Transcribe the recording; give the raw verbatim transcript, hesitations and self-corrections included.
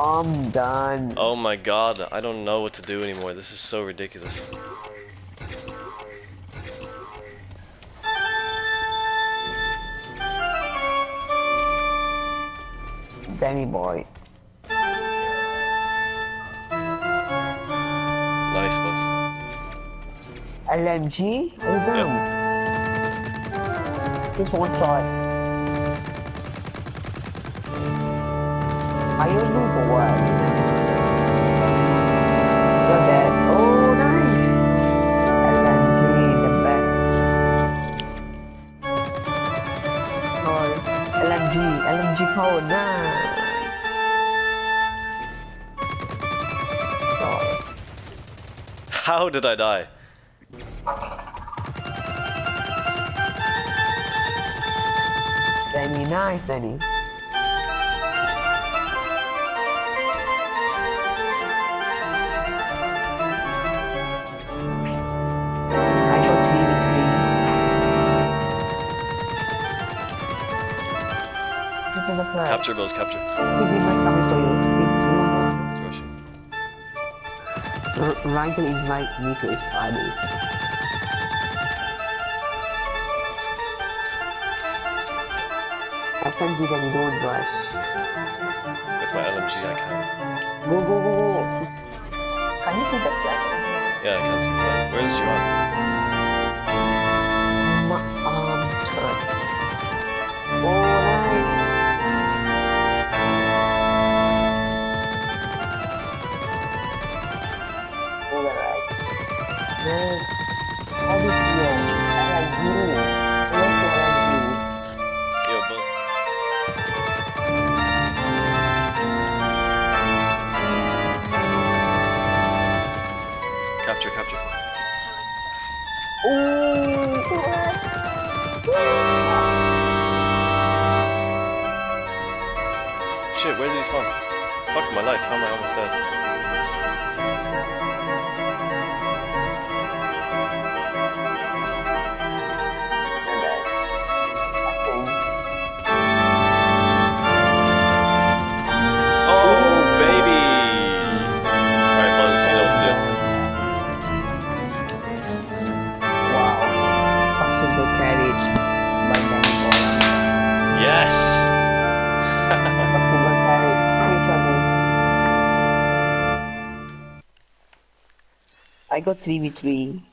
I'm done. Oh my god, I don't know what to do anymore. This is so ridiculous. Danny boy. Nice, boss. L M G? Are you done? Yep. Just one shot. Are you noob or what? You're dead. Oh, nice! L M G, the best. Oh, L M G, L M G code, nice! Sorry. How did I die? Danny, nice, Danny. I got three v three. This is a play. Capture, Bills, capture. He did not coming for you. It's rushing. R Rifle is like me to his party. I can't do any don't rush. With my L M G, I can. Go, go, go, go. Can you see the flag? Yeah, I can see that. Where is she on? My arm turn. Oh, nice. Alright. Man, how do you feel? I like you. I like to like you. Yo, Bills. Capture, capture. Ooh, Shit, where did he spawn? Fuck my life, how am I almost dead? Oh, baby! Alright, Buzz, you know what to do. wow. Possible carriage by Danny Boy. Yes! Possible carriage. Which one is? I got three v three.